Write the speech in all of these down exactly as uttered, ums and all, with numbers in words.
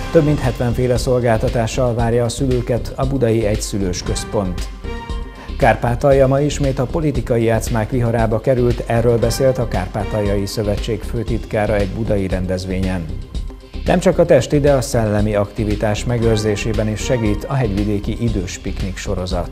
Több mint hetven féle szolgáltatással várja a szülőket a budai egyszülős központ. Kárpátalja ma ismét a politikai játszmák viharába került, erről beszélt a Kárpátaljai Szövetség főtitkára egy budai rendezvényen. Nem csak a testi, de a szellemi aktivitás megőrzésében is segít a hegyvidéki idős piknik sorozat.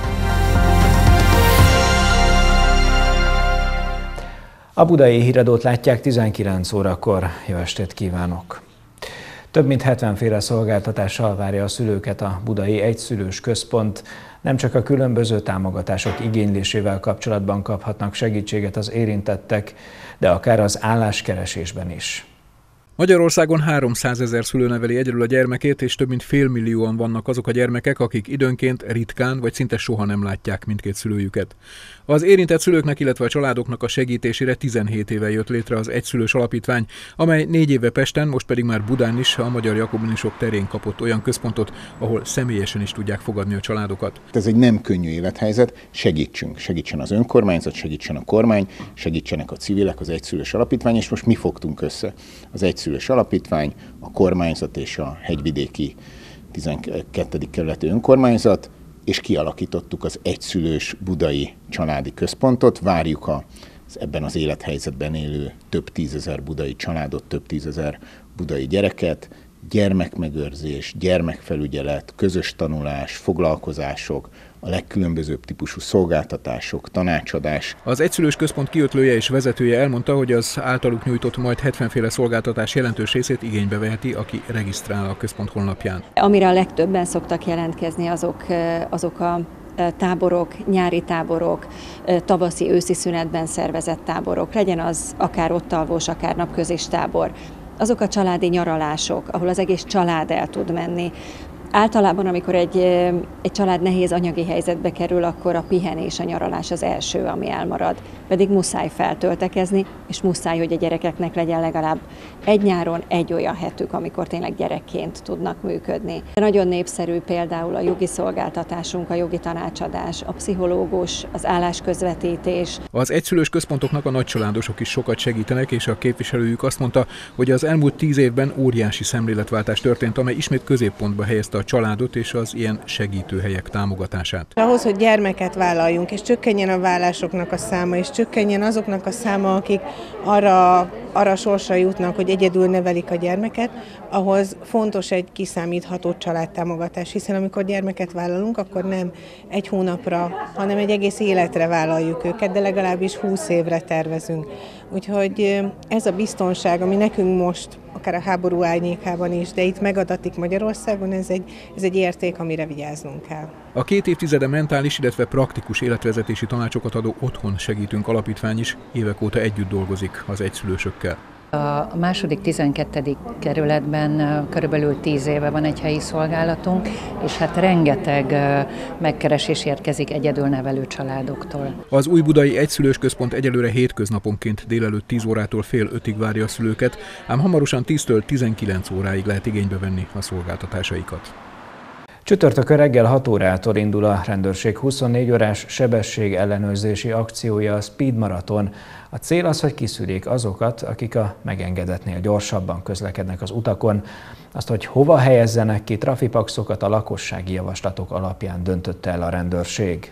A Budai Híradót látják tizenkilenc órakor. Jó estét kívánok! Több mint hetven féle szolgáltatással várja a szülőket a budai egyszülős központ. Nem csak a különböző támogatások igénylésével kapcsolatban kaphatnak segítséget az érintettek, de akár az álláskeresésben is. Magyarországon háromszázezer szülő neveli egyedül a gyermekét, és több mint félmillióan vannak azok a gyermekek, akik időnként ritkán vagy szinte soha nem látják mindkét szülőjüket. Az érintett szülőknek, illetve a családoknak a segítésére tizenhét éve jött létre az Egyszülős Alapítvány, amely négy éve Pesten, most pedig már Budán is a Magyar Jakobinusok terén kapott olyan központot, ahol személyesen is tudják fogadni a családokat. Ez egy nem könnyű élethelyzet, segítsünk, segítsen az önkormányzat, segítsen a kormány, segítsenek a civilek, az Egyszülős Alapítvány, és most mi fogtunk össze. Az Egyszülős Alapítvány, a kormányzat és a hegyvidéki tizenkettedik kerületi önkormányzat, és kialakítottuk az egyszülős budai családi központot. Várjuk az ebben az élethelyzetben élő több tízezer budai családot, több tízezer budai gyereket, gyermekmegőrzés, gyermekfelügyelet, közös tanulás, foglalkozások, a legkülönbözőbb típusú szolgáltatások, tanácsadás. Az egyszülős központ kiötlője és vezetője elmondta, hogy az általuk nyújtott majd hetven féle szolgáltatás jelentős részét igénybe veheti, aki regisztrál a központ honlapján. Amire a legtöbben szoktak jelentkezni, azok, azok a táborok, nyári táborok, tavaszi, őszi szünetben szervezett táborok, legyen az akár ott alvós, akár napközis tábor. Azok a családi nyaralások, ahol az egész család el tud menni. Általában, amikor egy, egy család nehéz anyagi helyzetbe kerül, akkor a pihenés, a nyaralás az első, ami elmarad. Pedig muszáj feltöltekezni, és muszáj, hogy a gyerekeknek legyen legalább egy nyáron egy olyan hetük, amikor tényleg gyerekként tudnak működni. Nagyon népszerű például a jogi szolgáltatásunk, a jogi tanácsadás, a pszichológus, az állásközvetítés. Az egyszülős központoknak a nagycsaládosok is sokat segítenek, és a képviselőjük azt mondta, hogy az elmúlt tíz évben óriási szemléletváltás történt, amely ismét középpontba helyezte a családot és az ilyen segítőhelyek támogatását. Ahhoz, hogy gyermeket vállaljunk, és csökkenjen a vállásoknak a száma, és csökkenjen azoknak a száma, akik arra, arra sorsra jutnak, hogy egyedül nevelik a gyermeket, ahhoz fontos egy kiszámítható családtámogatás, hiszen amikor gyermeket vállalunk, akkor nem egy hónapra, hanem egy egész életre vállaljuk őket, de legalábbis húsz évre tervezünk. Úgyhogy ez a biztonság, ami nekünk most, akár a háború árnyékában is, de itt megadatik Magyarországon, ez egy, ez egy érték, amire vigyáznunk kell. A két évtizede mentális, illetve praktikus életvezetési tanácsokat adó Otthon Segítünk Alapítvány is évek óta együtt dolgozik az egyszülősökkel. A második tizenkettedik kerületben körülbelül tíz éve van egy helyi szolgálatunk, és hát rengeteg megkeresés érkezik egyedülnevelő családoktól. Az új budai egyszülős központ egyelőre hétköznaponként délelőtt tíz órától fél ötig várja a szülőket, ám hamarosan tíztől tizenkilenc óráig lehet igénybe venni a szolgáltatásaikat. Csütörtökön reggel hat órától indul a rendőrség huszonnégy órás sebesség ellenőrzési akciója, a Speed Marathon. A cél az, hogy kiszűrjék azokat, akik a megengedetnél gyorsabban közlekednek az utakon. Azt, hogy hova helyezzenek ki trafipaxokat, a lakossági javaslatok alapján döntötte el a rendőrség.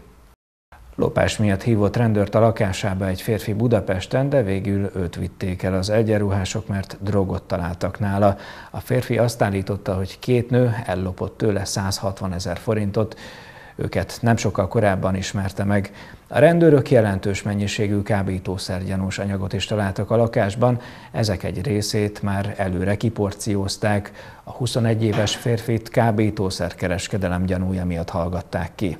Lopás miatt hívott rendőrt a lakásába egy férfi Budapesten, de végül őt vitték el az egyenruhások, mert drogot találtak nála. A férfi azt állította, hogy két nő ellopott tőle százhatvanezer forintot, őket nem sokkal korábban ismerte meg. A rendőrök jelentős mennyiségű kábítószergyanús anyagot is találtak a lakásban, ezek egy részét már előre kiporciózták. A huszonegy éves férfit kábítószerkereskedelem gyanúja miatt hallgatták ki.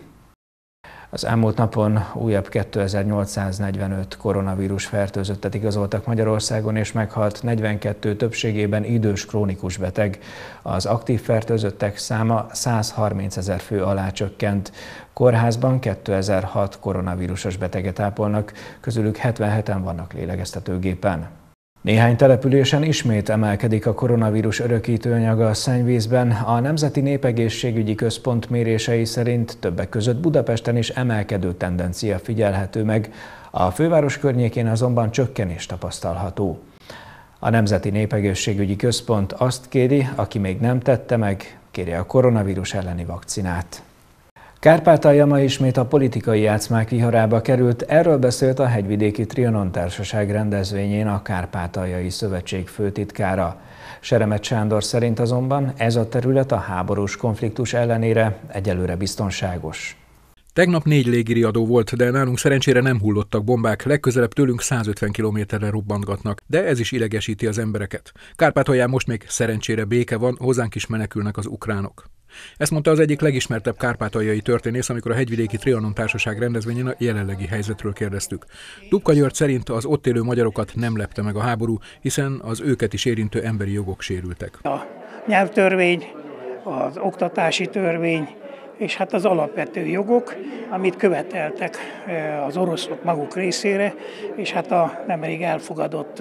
Az elmúlt napon újabb kétezer-nyolcszáznegyvenöt koronavírus fertőzöttet igazoltak Magyarországon, és meghalt negyvenkettő, többségében idős krónikus beteg. Az aktív fertőzöttek száma százharmincezer fő alá csökkent. Kórházban kétezer-hat koronavírusos beteget ápolnak, közülük hetvenheten vannak lélegeztetőgépen. Néhány településen ismét emelkedik a koronavírus örökítőanyaga a szennyvízben. A Nemzeti Népegészségügyi Központ mérései szerint többek között Budapesten is emelkedő tendencia figyelhető meg, a főváros környékén azonban csökkenés tapasztalható. A A Nemzeti Népegészségügyi Központ azt kéri, aki még nem tette meg, kérje a koronavírus elleni vakcinát. Kárpátalja ma ismét a politikai játszmák viharába került, erről beszélt a Hegyvidéki Trianon Társaság rendezvényén a Kárpátaljai Szövetség főtitkára. Seremet Sándor szerint azonban ez a terület a háborús konfliktus ellenére egyelőre biztonságos. Tegnap négy légiriadó volt, de nálunk szerencsére nem hullottak bombák, legközelebb tőlünk százötven kilométerre robbantgatnak, de ez is idegesíti az embereket. Kárpátalján most még szerencsére béke van, hozzánk is menekülnek az ukránok. Ezt mondta az egyik legismertebb kárpátaljai történész, amikor a Hegyvidéki Trianon Társaság rendezvényén a jelenlegi helyzetről kérdeztük. Dubka György szerint az ott élő magyarokat nem lepte meg a háború, hiszen az őket is érintő emberi jogok sérültek. A nyelvtörvény, az oktatási törvény, és hát az alapvető jogok, amit követeltek az oroszok maguk részére, és hát a nemrég elfogadott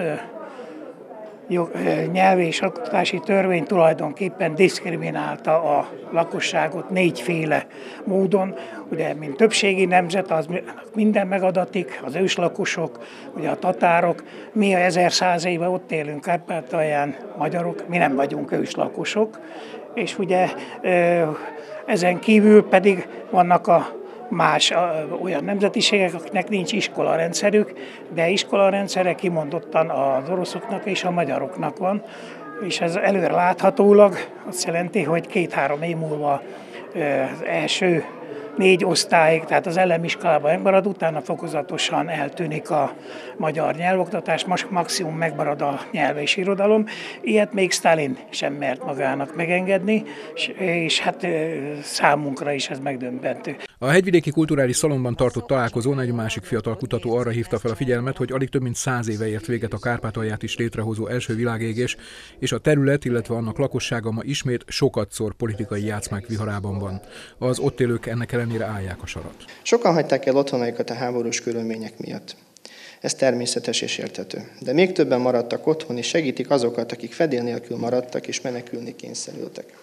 jog, nyelvi és oktatási törvény tulajdonképpen diszkriminálta a lakosságot négyféle módon. Ugye, mint többségi nemzet, az minden megadatik, az őslakosok, ugye a tatárok, mi a ezerszáz éve ott élünk Kárpátalján, magyarok, mi nem vagyunk őslakosok, és ugye ezen kívül pedig vannak a más olyan nemzetiségek, akiknek nincs iskolarendszerük, de iskolarendszere kimondottan az oroszoknak és a magyaroknak van, és ez előre láthatólag azt jelenti, hogy két-három év múlva az első négy osztályig, tehát az elemiskolában megmarad, utána fokozatosan eltűnik a magyar nyelvoktatás, most maximum megmarad a nyelv és irodalom. Ilyet még Sztálin sem mert magának megengedni, és, és hát számunkra is ez megdöbbentő. A Hegyvidéki Kulturális Szalonban tartott találkozón egy másik fiatal kutató arra hívta fel a figyelmet, hogy alig több mint száz éve ért véget a Kárpátalját is létrehozó első világégés, és a terület, illetve annak lakossága ma ismét sokadszor politikai játszmák viharában van. Az ott élők ennek ellenére állják a sarat. Sokan hagyták el otthonaikat a háborús körülmények miatt. Ez természetes és érthető. De még többen maradtak otthon, és segítik azokat, akik fedél nélkül maradtak és menekülni kényszerültek.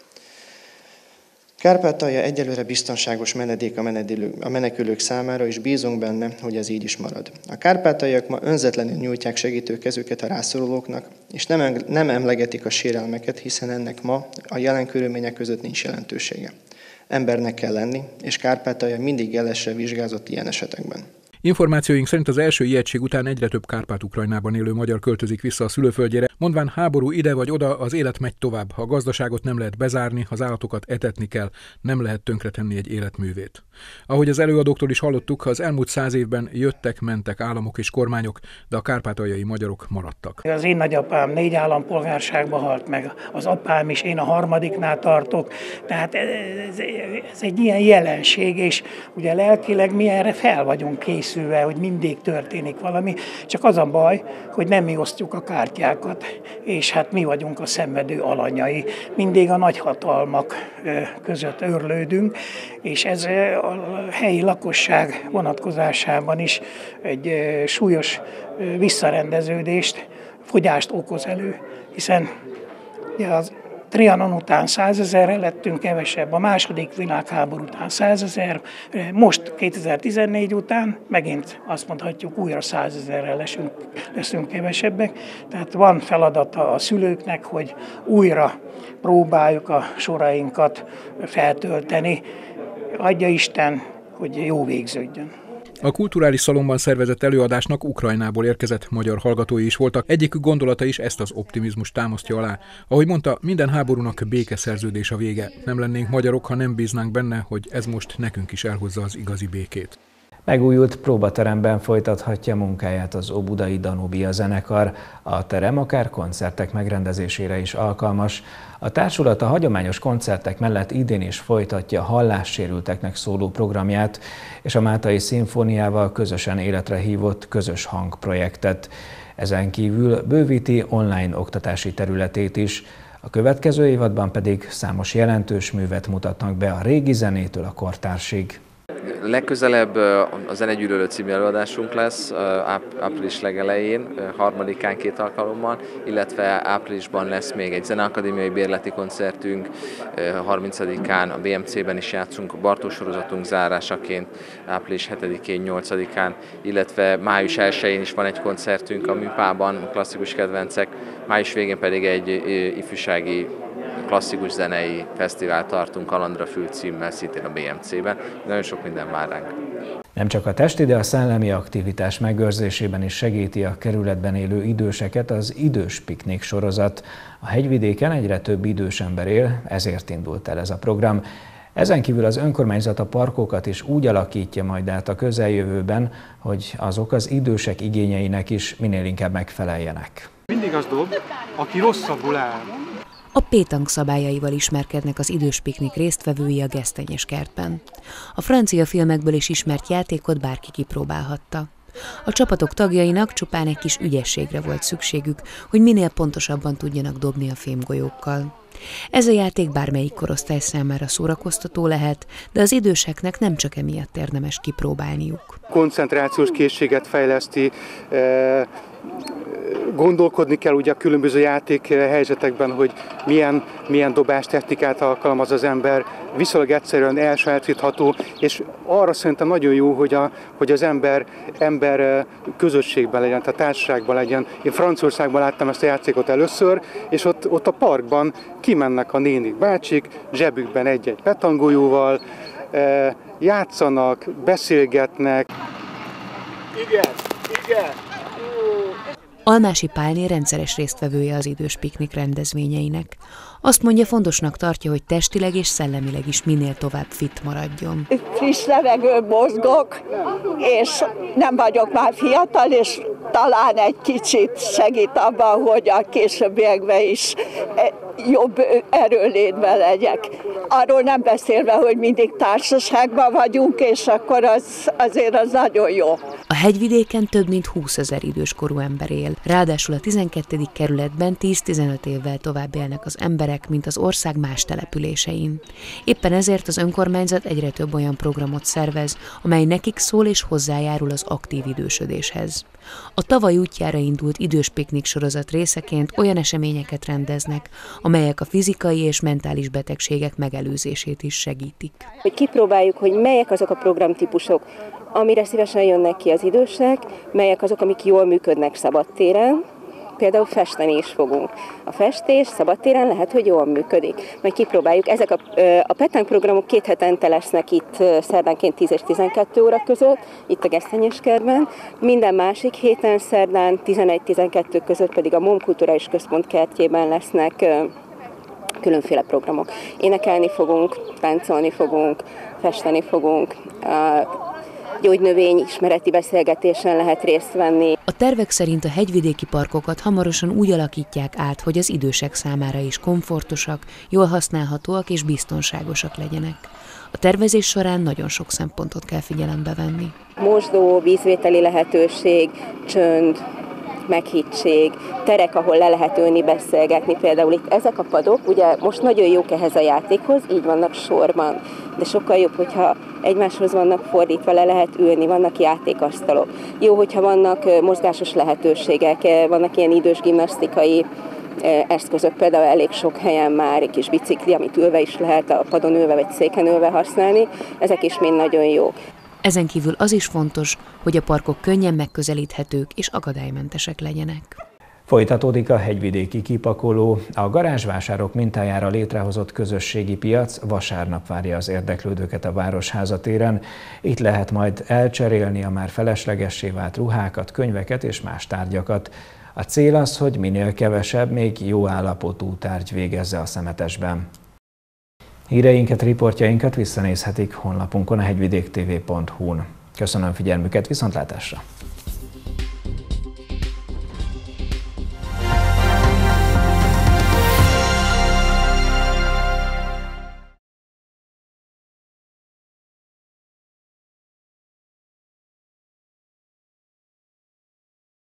Kárpátalja egyelőre biztonságos menedék a menekülők számára, és bízunk benne, hogy ez így is marad. A kárpátaljak ma önzetlenül nyújtják segítő kezüket a rászorulóknak, és nem, nem emlegetik a sérelmeket, hiszen ennek ma a jelen körülmények között nincs jelentősége. Embernek kell lenni, és Kárpátalja mindig jelesre vizsgázott ilyen esetekben. Információink szerint az első ijegység után egyre több Kárpát-Ukrajnában élő magyar költözik vissza a szülőföldjére, mondván háború ide vagy oda, az élet megy tovább, ha a gazdaságot nem lehet bezárni, az állatokat etetni kell, nem lehet tönkretenni egy életművét. Ahogy az előadóktól is hallottuk, az elmúlt száz évben jöttek-mentek államok és kormányok, de a kárpátaljai magyarok maradtak. Az én nagyapám négy állampolgárságba halt meg, az apám is, én a harmadiknál tartok, tehát ez, ez egy ilyen jelenség, és ugye lelkileg mi erre fel vagyunk készülve, hogy mindig történik valami, csak az a baj, hogy nem mi osztjuk a kártyákat, és hát mi vagyunk a szenvedő alanyai. Mindig a nagyhatalmak között őrlődünk, és ez a helyi lakosság vonatkozásában is egy súlyos visszarendeződést, fogyást okoz elő, hiszen az Trianon után százezerre lettünk kevesebb, a második világháború után százezer, most kétezer-tizennégy után megint azt mondhatjuk, újra százezerrel leszünk, leszünk kevesebbek. Tehát van feladata a szülőknek, hogy újra próbáljuk a sorainkat feltölteni. Adja Isten, hogy jó végződjön. A Kulturális Szalonban szervezett előadásnak Ukrajnából érkezett magyar hallgatói is voltak. Egyikük gondolata is ezt az optimizmust támasztja alá. Ahogy mondta, minden háborúnak békeszerződés a vége. Nem lennénk magyarok, ha nem bíznánk benne, hogy ez most nekünk is elhozza az igazi békét. Megújult próbateremben folytathatja munkáját az Óbudai Danubia zenekar. A terem akár koncertek megrendezésére is alkalmas. A társulat a hagyományos koncertek mellett idén is folytatja hallássérülteknek szóló programját, és a Mátai Szimfóniával közösen életre hívott Közös Hang projektet. Ezen kívül bővíti online oktatási területét is. A következő évadban pedig számos jelentős művet mutatnak be a régi zenétől a kortársig. Legközelebb a Zenegyűlölő című előadásunk lesz április legelején, harmadikán két alkalommal, illetve áprilisban lesz még egy zeneakadémiai bérleti koncertünk, harmincadikán a bé em cében is játszunk a Bartók sorozatunk zárásaként, április hetedikén, nyolcadikán, illetve május elsején is van egy koncertünk a Műpában, klasszikus kedvencek, május végén pedig egy ifjúsági klasszikus zenei fesztivált tartunk Kalandra Fül címmel, szintén a bé em cében. Nagyon sok minden vár ránk. Nem csak a testi, de a szellemi aktivitás megőrzésében is segíti a kerületben élő időseket az Idős Piknik sorozat. A hegyvidéken egyre több idős ember él, ezért indult el ez a program. Ezen kívül az önkormányzat a parkokat is úgy alakítja majd át a közeljövőben, hogy azok az idősek igényeinek is minél inkább megfeleljenek. Mindig az dob, aki rosszabbul áll. A pétank szabályaival ismerkednek az Idős Piknik résztvevői a Gesztenyes kertben. A francia filmekből is ismert játékot bárki kipróbálhatta. A csapatok tagjainak csupán egy kis ügyességre volt szükségük, hogy minél pontosabban tudjanak dobni a fémgolyókkal. Ez a játék bármelyik korosztály számára szórakoztató lehet, de az időseknek nem csak emiatt érdemes kipróbálniuk. Koncentrációs készséget fejleszti, gondolkodni kell ugye a különböző játékhelyzetekben, hogy milyen, milyen dobástechnikát alkalmaz az ember, viszonylag egyszerűen elsajátítható, és arra szerintem nagyon jó, hogy, a, hogy az ember, ember közösségben legyen, tehát társaságban legyen. Én Franciaországban láttam ezt a játékot először, és ott, ott a parkban kimennek a nénik, bácsik, zsebükben egy-egy petangójóval, játszanak, beszélgetnek. Igen, igen. Almási Pálné rendszeres résztvevője az Idős Piknik rendezvényeinek. Azt mondja, fontosnak tartja, hogy testileg és szellemileg is minél tovább fit maradjon. Friss levegőn mozgok, és nem vagyok már fiatal, és talán egy kicsit segít abban, hogy a későbbiekben is jobb erőlétben legyek. Arról nem beszélve, hogy mindig társaságban vagyunk, és akkor az, azért az nagyon jó. A hegyvidéken több mint húszezer időskorú ember él. Ráadásul a tizenkettedik kerületben tíz-tizenöt évvel tovább élnek az emberek, mint az ország más településein. Éppen ezért az önkormányzat egyre több olyan programot szervez, amely nekik szól és hozzájárul az aktív idősödéshez. A tavaly útjára indult Idős Piknik sorozat részeként olyan eseményeket rendeznek, amelyek a fizikai és mentális betegségek megelőzését is segítik. Hogy kipróbáljuk, hogy melyek azok a programtípusok, amire szívesen jönnek ki az idősek, melyek azok, amik jól működnek szabadtéren. Például festeni is fogunk. A festés szabadtéren lehet, hogy jól működik. Majd kipróbáljuk. Ezek a, a petánk programok két hetente lesznek itt szerdánként tíz és tizenkettő óra között, itt a Gesztenyes kertben. Minden másik héten szerdán tizenegy-tizenkettő között pedig a MOM Kulturális Központ kertjében lesznek különféle programok. Énekelni fogunk, táncolni fogunk, festeni fogunk, gyógynövény ismereti beszélgetésen lehet részt venni. A tervek szerint a hegyvidéki parkokat hamarosan úgy alakítják át, hogy az idősek számára is komfortosak, jól használhatóak és biztonságosak legyenek. A tervezés során nagyon sok szempontot kell figyelembe venni. Mosdó, vízvételi lehetőség, csönd, meghittség, terek, ahol le lehet ülni, beszélgetni. Például itt ezek a padok, ugye most nagyon jók ehhez a játékhoz, így vannak sorban, de sokkal jobb, hogyha egymáshoz vannak fordítva, le lehet ülni, vannak játékasztalok. Jó, hogyha vannak mozgásos lehetőségek, vannak ilyen idős gimnasztikai eszközök, például elég sok helyen már egy kis bicikli, amit ülve is lehet, a padon ülve vagy széken ülve használni, ezek is mind nagyon jók. Ezen kívül az is fontos, hogy a parkok könnyen megközelíthetők és akadálymentesek legyenek. Folytatódik a hegyvidéki kipakoló. A garázsvásárok mintájára létrehozott közösségi piac vasárnap várja az érdeklődőket a Városháza téren. Itt lehet majd elcserélni a már feleslegessé vált ruhákat, könyveket és más tárgyakat. A cél az, hogy minél kevesebb, még jó állapotú tárgy végezze a szemetesben. Híreinket, riportjainkat visszanézhetik honlapunkon a hegyvidék t v pont hu-n. Köszönöm figyelmüket, viszontlátásra!